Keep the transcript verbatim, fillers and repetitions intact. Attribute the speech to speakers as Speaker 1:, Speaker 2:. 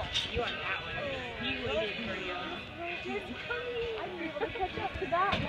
Speaker 1: You on that one. He waited for you.
Speaker 2: Just coming. I didn't be able to catch up to that one.